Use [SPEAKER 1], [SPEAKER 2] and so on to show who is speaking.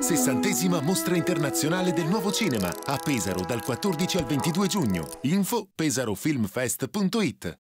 [SPEAKER 1] 60ª Mostra Internazionale del Nuovo Cinema a Pesaro dal 14 al 22 giugno. Info pesarofilmfest.it.